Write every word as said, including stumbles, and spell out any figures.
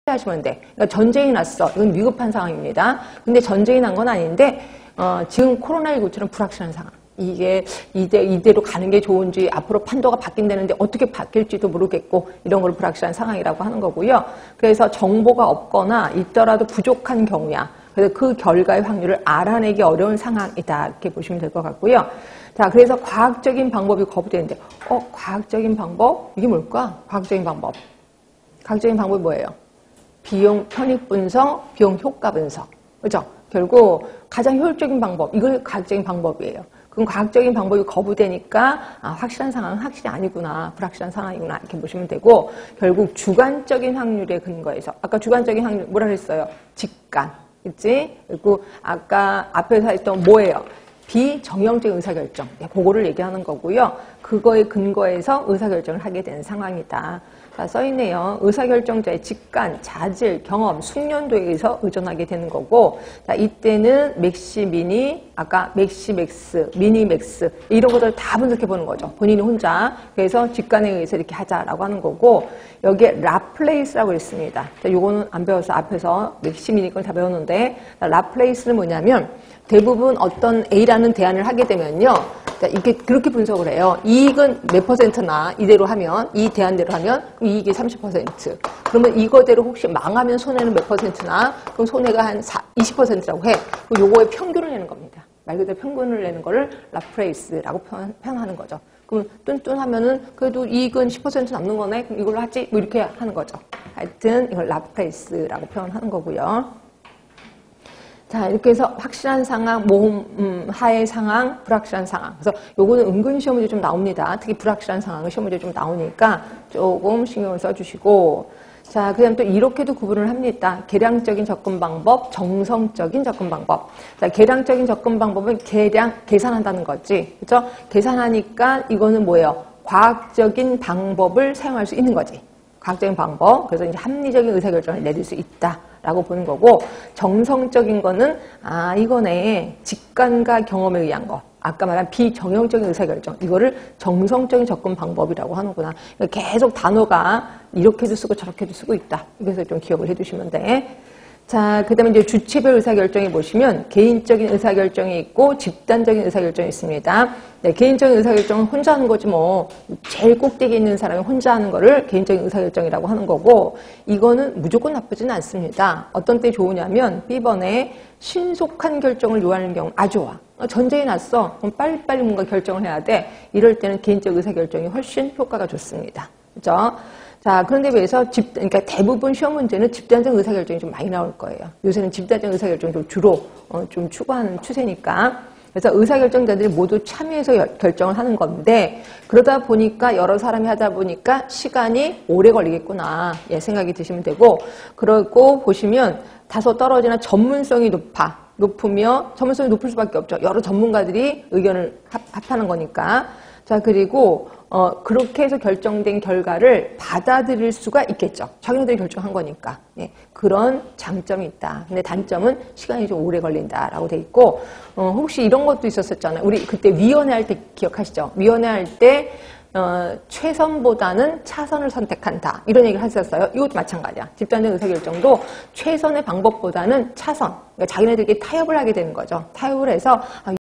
하시면 돼. 그러니까 전쟁이 났어. 이건 위급한 상황입니다. 근데 전쟁이 난 건 아닌데 어, 지금 코로나십구처럼 불확실한 상황. 이게 이대, 이대로 가는 게 좋은지 앞으로 판도가 바뀐다는데 어떻게 바뀔지도 모르겠고 이런 걸 불확실한 상황이라고 하는 거고요. 그래서 정보가 없거나 있더라도 부족한 경우야. 그래서 그 결과의 확률을 알아내기 어려운 상황이다. 이렇게 보시면 될 것 같고요. 자, 그래서 과학적인 방법이 거부되는데 어, 과학적인 방법? 이게 뭘까? 과학적인 방법. 과학적인 방법이 뭐예요? 비용 편익 분석, 비용 효과 분석. 그렇죠? 결국 가장 효율적인 방법, 이걸 과학적인 방법이에요. 그럼 과학적인 방법이 거부되니까 아, 확실한 상황은 확실히 아니구나, 불확실한 상황이구나 이렇게 보시면 되고, 결국 주관적인 확률에 근거해서, 아까 주관적인 확률 뭐라 그랬어요? 직관, 그치? 그리고 아까 앞에서 했던 뭐예요? 비정형적인 의사결정, 그거를 얘기하는 거고요. 그거에 근거해서 의사결정을 하게 되는 상황이다. 자, 써있네요. 의사결정자의 직관, 자질, 경험, 숙련도에 의해서 의존하게 되는 거고, 자, 이때는 맥시, 미니, 아까 맥시, 맥스, 미니, 맥스, 이런 것들을 다 분석해 보는 거죠. 본인이 혼자. 그래서 직관에 의해서 이렇게 하자라고 하는 거고, 여기에 라플레이스라고 있습니다. 자, 요거는 안 배워서 앞에서 맥시, 미니 걸 다 배웠는데, 자, 라플레이스는 뭐냐면, 대부분 어떤 A라는 대안을 하게 되면요. 자, 이렇게 그렇게 분석을 해요. 이익은 몇 퍼센트나 이대로 하면, 이 대안대로 하면 이익이 삼십 퍼센트. 그러면 이거대로 혹시 망하면 손해는 몇 퍼센트나, 그럼 손해가 한 이십 퍼센트라고 해. 그럼 요거의 평균을 내는 겁니다. 말 그대로 평균을 내는 거를 라플레이스라고 표현, 표현하는 거죠. 그럼 뚠뚠하면은 그래도 이익은 십 퍼센트 남는 거네? 그럼 이걸로 하지? 뭐 이렇게 하는 거죠. 하여튼 이걸 라플레이스라고 표현하는 거고요. 자, 이렇게 해서 확실한 상황, 모험, 음, 하의 상황, 불확실한 상황. 그래서 요거는 은근 시험 문제 좀 나옵니다. 특히 불확실한 상황은 시험 문제 좀 나오니까 조금 신경을 써주시고. 자, 그 다음 또 이렇게도 구분을 합니다. 계량적인 접근 방법, 정성적인 접근 방법. 자, 계량적인 접근 방법은 계량, 계산한다는 거지. 그죠? 계산하니까 이거는 뭐예요? 과학적인 방법을 사용할 수 있는 거지. 과학적인 방법. 그래서 이제 합리적인 의사결정을 내릴 수 있다. 라고 보는 거고, 정성적인 거는 아 이거네, 직관과 경험에 의한 거, 아까 말한 비정형적인 의사결정, 이거를 정성적인 접근 방법이라고 하는구나. 계속 단어가 이렇게도 쓰고 저렇게도 쓰고 있다. 이것을 좀 기억을 해두시면 돼. 자, 그 다음에 이제 주체별 의사결정에 보시면 개인적인 의사결정이 있고 집단적인 의사결정이 있습니다. 네, 개인적인 의사결정은 혼자 하는 거지 뭐. 제일 꼭대기에 있는 사람이 혼자 하는 거를 개인적인 의사결정이라고 하는 거고, 이거는 무조건 나쁘지는 않습니다. 어떤 때 좋으냐면 B번에 신속한 결정을 요하는 경우 아주 좋아. 전쟁이 났어. 그럼 빨리빨리 뭔가 결정을 해야 돼. 이럴 때는 개인적 의사결정이 훨씬 효과가 좋습니다. 그죠? 자, 그런데 비해서 집, 그러니까 대부분 시험 문제는 집단적 의사결정이 좀 많이 나올 거예요. 요새는 집단적 의사결정이 좀 주로 어, 좀 추구하는 추세니까. 그래서 의사결정자들이 모두 참여해서 결정을 하는 건데, 그러다 보니까 여러 사람이 하다 보니까 시간이 오래 걸리겠구나, 예, 생각이 드시면 되고, 그러고 보시면 다소 떨어지나 전문성이 높아. 높으며 전문성이 높을 수밖에 없죠. 여러 전문가들이 의견을 합, 합하는 거니까. 자, 그리고 어, 그렇게 해서 결정된 결과를 받아들일 수가 있겠죠. 자기네들이 결정한 거니까. 예, 그런 장점이 있다. 근데 단점은 시간이 좀 오래 걸린다라고 돼 있고, 어, 혹시 이런 것도 있었었잖아요. 우리 그때 위원회 할 때 기억하시죠? 위원회 할 때 어, 최선보다는 차선을 선택한다. 이런 얘기를 하셨어요. 이것도 마찬가지야. 집단적 의사결정도 최선의 방법보다는 차선. 그러니까 자기네들끼리 타협을 하게 되는 거죠. 타협을 해서